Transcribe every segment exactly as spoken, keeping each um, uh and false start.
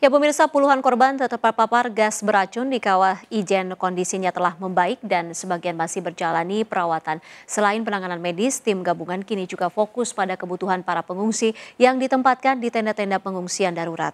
Ya pemirsa, puluhan korban terpapar gas beracun di kawah Ijen. Kondisinya telah membaik dan sebagian masih berjalani perawatan. Selain penanganan medis, tim gabungan kini juga fokus pada kebutuhan para pengungsi yang ditempatkan di tenda-tenda pengungsian darurat.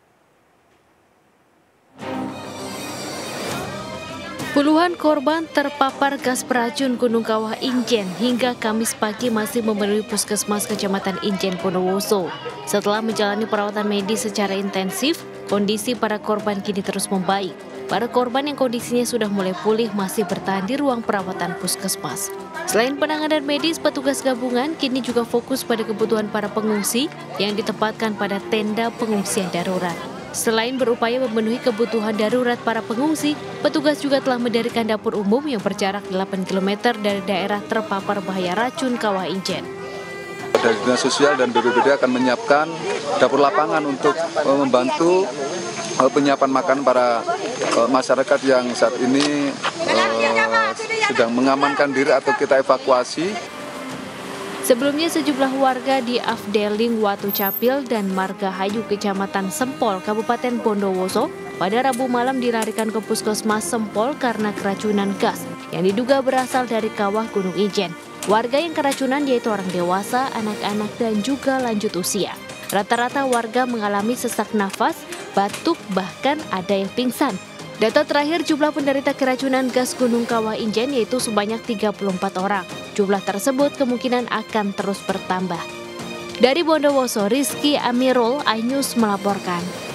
Puluhan korban terpapar gas beracun Gunung Kawah Ijen hingga Kamis pagi masih memenuhi puskesmas Kecamatan Ijen Bondowoso. Setelah menjalani perawatan medis secara intensif, kondisi para korban kini terus membaik. Para korban yang kondisinya sudah mulai pulih masih bertahan di ruang perawatan puskesmas. Selain penanganan medis, petugas gabungan kini juga fokus pada kebutuhan para pengungsi yang ditempatkan pada tenda pengungsian darurat. Selain berupaya memenuhi kebutuhan darurat para pengungsi, petugas juga telah mendirikan dapur umum yang berjarak delapan kilometer dari daerah terpapar bahaya racun Kawah Ijen. Dari Dinas Sosial dan B P B D akan menyiapkan dapur lapangan untuk membantu penyiapan makan para masyarakat yang saat ini uh, sedang mengamankan diri atau kita evakuasi. Sebelumnya sejumlah warga di Afdeling Watu Capil dan Margahayu Kecamatan Sempol, Kabupaten Bondowoso pada Rabu malam dilarikan ke Puskesmas Sempol karena keracunan gas yang diduga berasal dari kawah Gunung Ijen. Warga yang keracunan yaitu orang dewasa, anak-anak dan juga lanjut usia. Rata-rata warga mengalami sesak nafas, batuk, bahkan ada yang pingsan. Data terakhir jumlah penderita keracunan gas Gunung Kawah Ijen yaitu sebanyak tiga puluh empat orang. Jumlah tersebut kemungkinan akan terus bertambah. Dari Bondowoso, Rizky Amirul, iNews melaporkan.